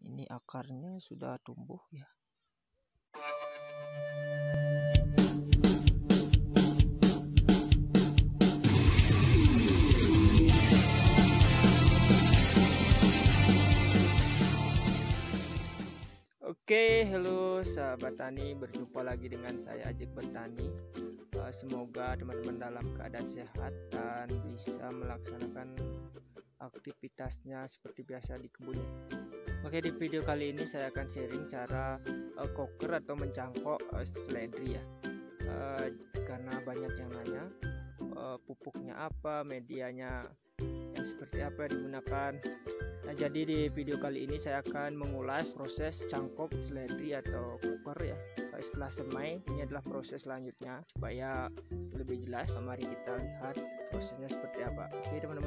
Ini akarnya sudah tumbuh ya. Oke, halo sahabat tani, berjumpa lagi dengan saya Ajik Bertani. Semoga teman-teman dalam keadaan sehat dan bisa melaksanakan aktivitasnya seperti biasa di kebunnya. Oke, di video kali ini saya akan sharing cara koker atau mencangkok seledri ya. Karena banyak yang nanya pupuknya apa, medianya yang seperti apa digunakan. Nah, jadi di video kali ini saya akan mengulas proses cangkok seledri atau koker ya. Setelah semai, ini adalah proses selanjutnya supaya lebih jelas. Mari kita lihat prosesnya seperti apa. Oke teman-teman.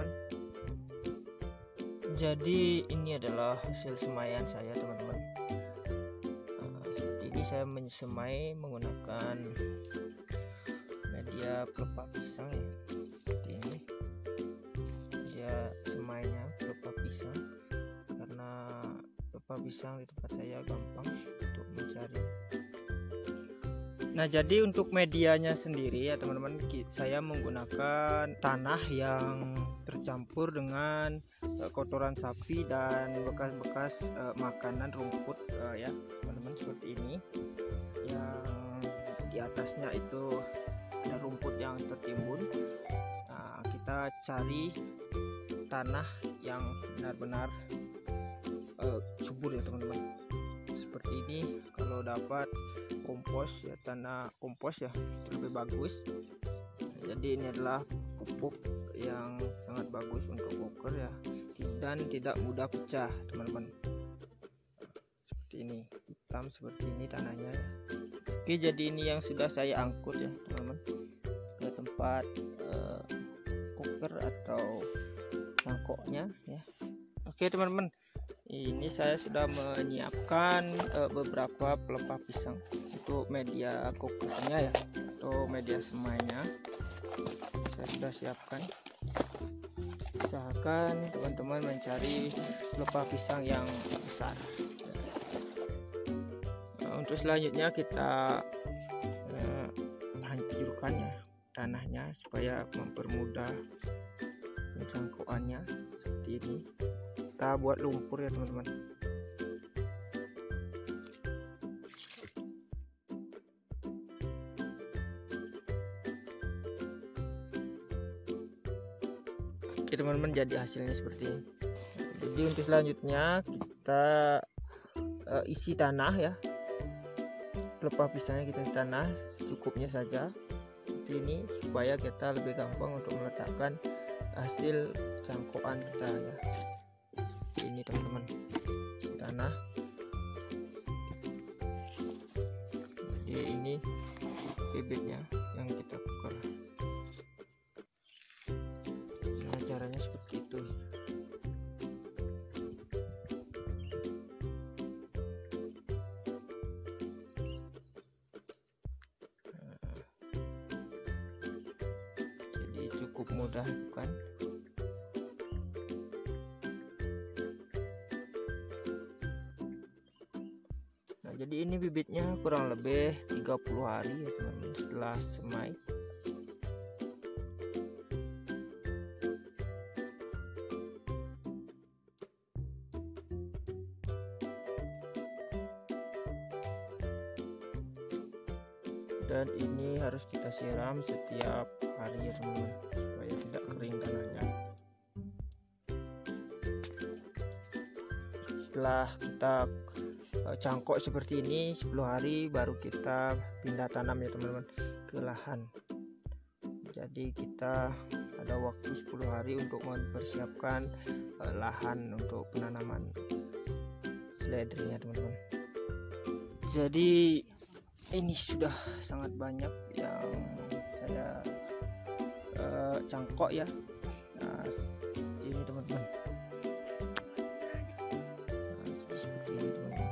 Jadi ini adalah hasil semaian saya teman-teman. Seperti ini saya mensemai menggunakan media pelepah pisang ya. Seperti ini dia semainya pelepah pisang, karena pelepah pisang di tempat saya gampang untuk mencari. Nah, jadi untuk medianya sendiri ya teman-teman, saya menggunakan tanah yang tercampur dengan kotoran sapi dan bekas-bekas makanan rumput ya teman-teman, seperti ini. Yang di atasnya itu ada rumput yang tertimbun. Nah, kita cari tanah yang benar-benar subur ya teman-teman. Seperti ini, kalau dapat kompos ya, tanah kompos ya, itu lebih bagus. Jadi ini adalah pupuk yang sangat bagus untuk koker ya, dan tidak mudah pecah teman-teman. Seperti ini, hitam seperti ini tanahnya ya. Oke, jadi ini yang sudah saya angkut ya teman-teman ke tempat koker atau cangkoknya ya. Oke teman-teman, ini saya sudah menyiapkan beberapa pelepah pisang untuk media kokernya ya, atau media semainya. Saya sudah siapkan. Usahakan teman-teman mencari pelepah pisang yang besar. Nah, untuk selanjutnya kita hancurkan ya tanahnya supaya mempermudah pencangkokannya. Seperti ini kita buat lumpur ya teman-teman. Oke teman-teman, jadi hasilnya seperti ini. Jadi untuk selanjutnya kita isi tanah ya, pelepah pisangnya kita isi tanah secukupnya saja seperti ini, supaya kita lebih gampang untuk meletakkan hasil cangkokan kita ya. Seperti ini teman-teman, isi tanah. Jadi ini bibitnya yang kita koker. Nah, caranya seperti itu. Jadi cukup mudah bukan? Nah, jadi ini bibitnya kurang lebih 30 hari ya teman-teman setelah semai. Dan ini harus kita siram setiap hari ya teman-teman, supaya tidak kering tanahnya. Setelah kita cangkok seperti ini 10 hari baru kita pindah tanam ya teman-teman ke lahan. Jadi kita ada waktu 10 hari untuk mempersiapkan lahan untuk penanaman seledri ya teman-teman. Jadi ini sudah sangat banyak yang saya cangkok ya. Nah, ini teman-teman. Nah, seperti ini teman-teman.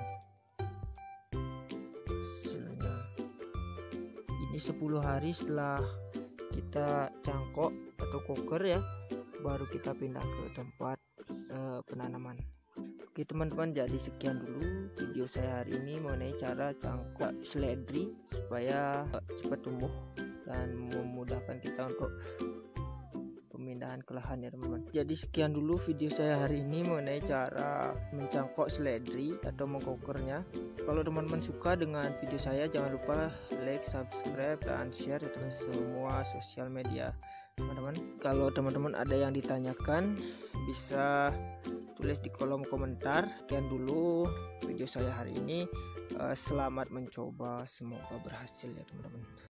Hasilnya ini 10 hari setelah kita cangkok atau koker ya, baru kita pindah ke tempat penanaman. Oke teman-teman, jadi sekian dulu video saya hari ini mengenai cara cangkok seledri supaya cepat tumbuh dan memudahkan kita untuk pemindahan ke lahan ya teman-teman. Jadi sekian dulu video saya hari ini mengenai cara mencangkok seledri atau mengkokernya. Kalau teman-teman suka dengan video saya, jangan lupa like, subscribe, dan share di semua sosial media teman-teman. Kalau teman-teman ada yang ditanyakan, bisa tulis di kolom komentar. Sekian dulu video saya hari ini. Selamat mencoba, semoga berhasil ya teman-teman.